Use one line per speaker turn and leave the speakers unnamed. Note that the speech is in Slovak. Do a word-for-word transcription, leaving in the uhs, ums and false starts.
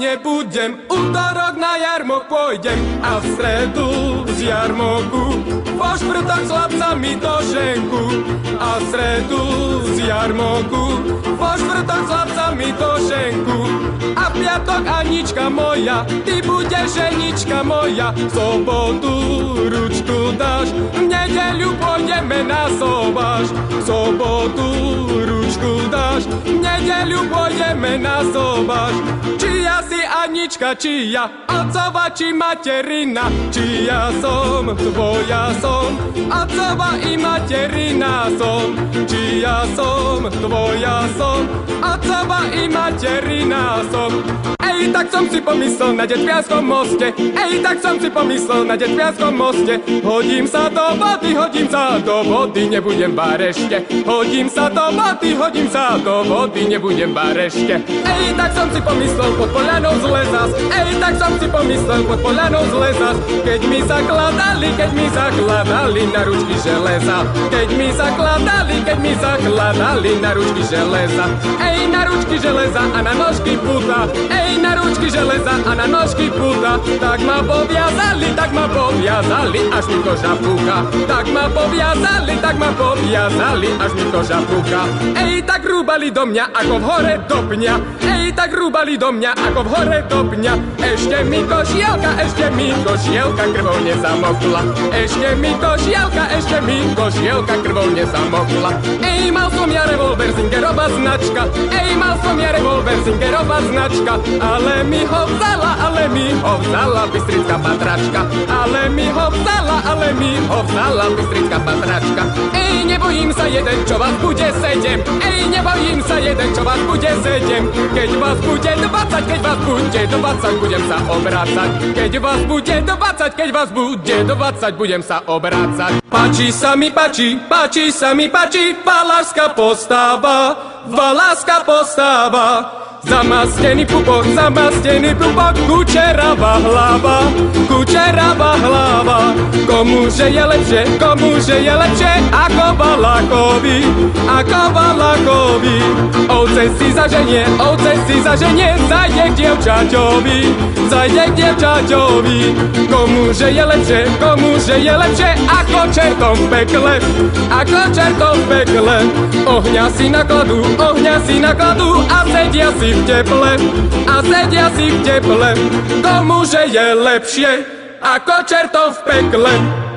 nebudem, útorok na jarmok pôjdem a v stredu z jarmoku pošprtám s chlapcami do šenku. A v stredu z jarmoku pošprtám s chlapcami do šenku. A v piatok Anička moja, ty budeš ženička moja. V sobotu ručku dáš, v nedeľu pôjdeme na sobáš. V sobotu ručku dáš, v nedeľu pôjdeme na sobáš. Či ja si Anička, či ja otcova, či materina. Či ja som, tvoja som, otcova i materina som. Či ja som, tvoja som, otcova i materina som. Ej, tak som si pomyslel na Detvianskom moste. Ej, tak som si pomyslel na Detvianskom moste. Hodím sa do vody, hodím sa do vody, nebudem barešte. Hodím sa do vody, hodím sa do vody, nebudem barešte. Ej, tak som si pomyslel pod poľanou z lesa. Ej, tak som si pomyslel pod poľanou z lesa. Keď mi zakladali, keď mi zakladali na ručky železa. Keď mi zakladali, keď mi zakladali na ručky železa. Ej, na ručky železa a na nožky puta. Ej, na ručky železa a na nožky puta. Tak ma poviazali, tak ma poviazali, až mi koža púka. Tak ma poviazali, tak ma poviazali, až mi koža púka. Ej, tak rúbali do mňa ako v hore do pňa. Ej, tak rúbali do mňa ako v hore do pňa. Ešte mi košielka, ešte mi košielka krvou nezamokla. Ešte mi košielka, ešte mi košielka krvou nezamokla. Ej, mal som ja revolver Zingerová značka. Ej, mal som ja revolver Zingerová značka. Ale mi ho vzala, ale mi ho vzala bystrická patračka. Ale mi ho vzala, ale mi ho vzala bystrická patračka. Ej, nebojím sa jeden, čo vás bude sedem. Ej, nebojím sa jeden, čo vás bude sedem. Keď vás bude dvadsať, keď vás bude dvadsať, budem sa obrácať. Keď vás bude dvadsať, keď vás bude dvadsať, budem sa obrácať. Páči sa mi, páči, páči sa mi, páči valárska postava, valárska postava. Zamastený pupok, zamastený pupok, kučeravá hlava, kučeravá hlava. Komuže je lepšie, komuže je lepšie, ako Balákovi, ako Balákovi. Ovce si zaženie, ovce si zaženie, zajde k dievčaťovi, zajde k dievčaťovi. Komuže je lepšie, komuže je lepšie, ako čertom v pekle, ako čertom v pekle. Ohňa si nakladú, ohňa si nakladú a sedia si v teple, a sedia si v teple. Komuže je lepšie, ako čertom v pekle.